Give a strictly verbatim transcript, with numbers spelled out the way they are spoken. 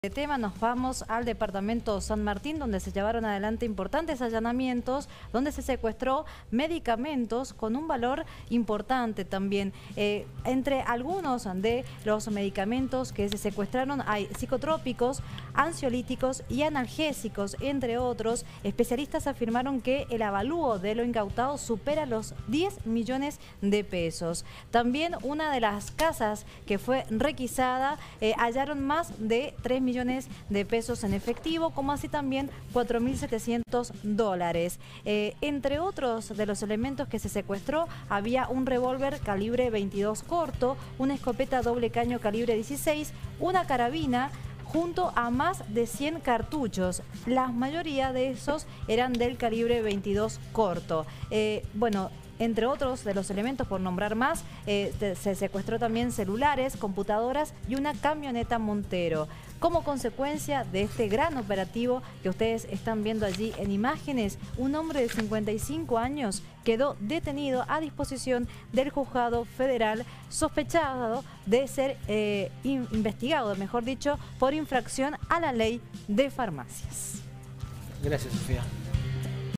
De tema nos vamos al departamento San Martín, donde se llevaron adelante importantes allanamientos, donde se secuestró medicamentos con un valor importante también. Eh, entre algunos de los medicamentos que se secuestraron hay psicotrópicos, ansiolíticos y analgésicos, entre otros. Especialistas afirmaron que el avalúo de lo incautado supera los diez millones de pesos. También una de las casas que fue requisada eh, hallaron más de tres millones de pesos en efectivo, como así también cuatro mil setecientos dólares. Eh, entre otros de los elementos que se secuestró, había un revólver calibre veintidós corto, una escopeta doble caño calibre dieciséis, una carabina, junto a más de cien cartuchos. La mayoría de esos eran del calibre veintidós corto. Eh, bueno, entre otros de los elementos, por nombrar más, eh, se secuestró también celulares, computadoras y una camioneta Montero. Como consecuencia de este gran operativo que ustedes están viendo allí en imágenes, un hombre de cincuenta y cinco años quedó detenido a disposición del juzgado federal, sospechado de ser eh, investigado, mejor dicho, por infracción a la ley de farmacias. Gracias, Sofía.